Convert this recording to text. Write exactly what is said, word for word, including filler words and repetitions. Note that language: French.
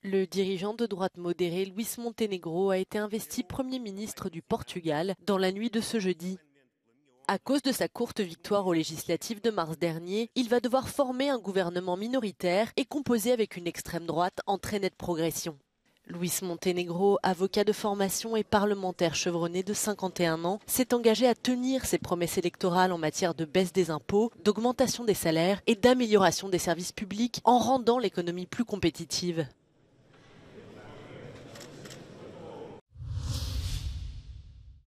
Le dirigeant de droite modérée Luís Montenegro a été investi Premier ministre du Portugal dans la nuit de ce jeudi. À cause de sa courte victoire aux législatives de mars dernier, il va devoir former un gouvernement minoritaire et composer avec une extrême droite en très nette progression. Luís Montenegro, avocat de formation et parlementaire chevronné de cinquante et un ans, s'est engagé à tenir ses promesses électorales en matière de baisse des impôts, d'augmentation des salaires et d'amélioration des services publics en rendant l'économie plus compétitive.